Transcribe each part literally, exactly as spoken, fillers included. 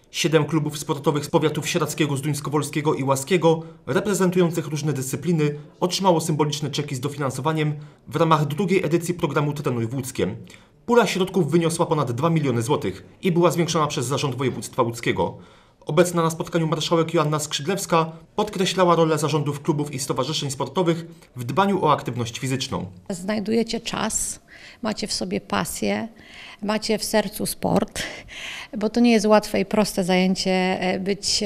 Siedem klubów sportowych z powiatów sieradzkiego, zduńskowolskiego i łaskiego, reprezentujących różne dyscypliny, otrzymało symboliczne czeki z dofinansowaniem w ramach drugiej edycji programu Trenuj w Łódzkiem. Pula środków wyniosła ponad dwa miliony złotych i była zwiększona przez Zarząd Województwa Łódzkiego. Obecna na spotkaniu marszałek Joanna Skrzydlewska podkreślała rolę zarządów klubów i stowarzyszeń sportowych w dbaniu o aktywność fizyczną. Znajdujecie czas, macie w sobie pasję, macie w sercu sport, bo to nie jest łatwe i proste zajęcie być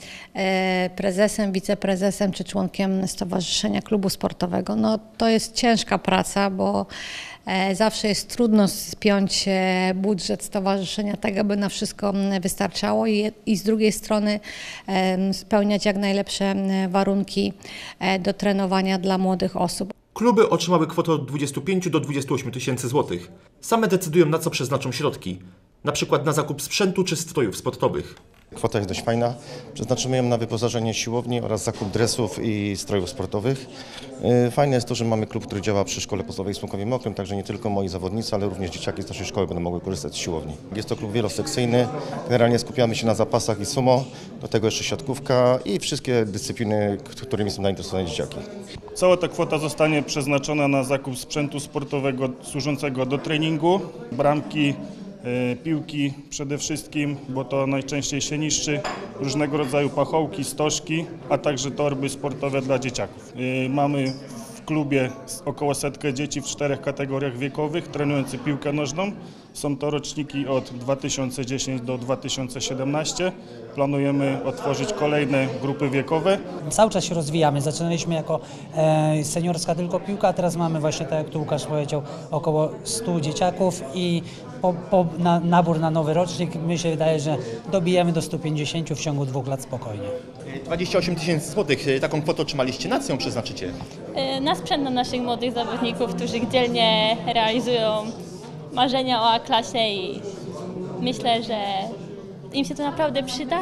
prezesem, wiceprezesem czy członkiem stowarzyszenia klubu sportowego. No, to jest ciężka praca, bo zawsze jest trudno spiąć budżet stowarzyszenia tak, aby na wszystko wystarczało i, i z drugiej strony spełniać jak najlepsze warunki do trenowania dla młodych osób. Kluby otrzymały kwotę od dwudziestu pięciu do dwudziestu ośmiu tysięcy złotych. Same decydują, na co przeznaczą środki, na przykład na zakup sprzętu czy strojów sportowych. Kwota jest dość fajna. Przeznaczymy ją na wyposażenie siłowni oraz zakup dresów i strojów sportowych. Fajne jest to, że mamy klub, który działa przy Szkole Podstawowej w Słonkowie Mokrym, także nie tylko moi zawodnicy, ale również dzieciaki z naszej szkoły będą mogły korzystać z siłowni. Jest to klub wielosekcyjny. Generalnie skupiamy się na zapasach i sumo, do tego jeszcze siatkówka i wszystkie dyscypliny, którymi są zainteresowane dzieciaki. Cała ta kwota zostanie przeznaczona na zakup sprzętu sportowego służącego do treningu, bramki, piłki przede wszystkim, bo to najczęściej się niszczy, różnego rodzaju pachołki, stożki, a także torby sportowe dla dzieciaków. Mamy w klubie około setkę dzieci w czterech kategoriach wiekowych trenujących piłkę nożną. Są to roczniki od dwa tysiące dziesiątego do dwa tysiące siedemnastego. Planujemy otworzyć kolejne grupy wiekowe. Cały czas się rozwijamy. Zaczynaliśmy jako e, seniorska tylko piłka, a teraz mamy właśnie, tak jak tu Łukasz powiedział, około stu dzieciaków i po, po na, nabór na nowy rocznik, mi się wydaje, że dobijemy do stu pięćdziesięciu w ciągu dwóch lat spokojnie. dwadzieścia osiem tysięcy złotych, taką kwotę otrzymaliście. Na co ją przeznaczycie? Na sprzęt dla naszych młodych zawodników, którzy dzielnie realizują marzenia o A-klasie i myślę, że im się to naprawdę przyda,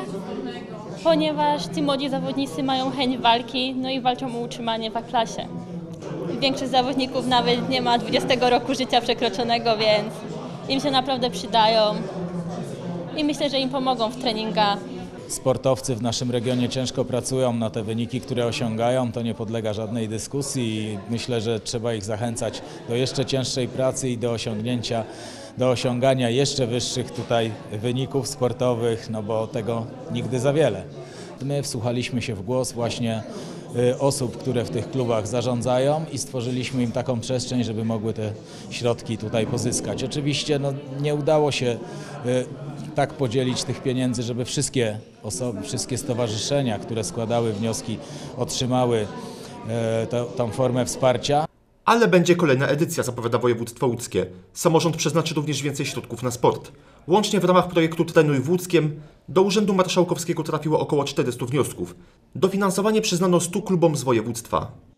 ponieważ ci młodzi zawodnicy mają chęć walki, no i walczą o utrzymanie w A-klasie. Większość zawodników nawet nie ma dwudziestego roku życia przekroczonego, więc im się naprawdę przydają i myślę, że im pomogą w treningach. Sportowcy w naszym regionie ciężko pracują na te wyniki, które osiągają, to nie podlega żadnej dyskusji i myślę, że trzeba ich zachęcać do jeszcze cięższej pracy i do osiągnięcia, do osiągania jeszcze wyższych tutaj wyników sportowych, no bo tego nigdy za wiele. My wsłuchaliśmy się w głos właśnie osób, które w tych klubach zarządzają i stworzyliśmy im taką przestrzeń, żeby mogły te środki tutaj pozyskać. Oczywiście no, nie udało się tak podzielić tych pieniędzy, żeby wszystkie osoby, wszystkie stowarzyszenia, które składały wnioski, otrzymały tę, tą formę wsparcia. Ale będzie kolejna edycja, zapowiada województwo łódzkie. Samorząd przeznaczy również więcej środków na sport. Łącznie w ramach projektu Trenuj w Łódzkiem do Urzędu Marszałkowskiego trafiło około czterystu wniosków. Dofinansowanie przyznano stu klubom z województwa.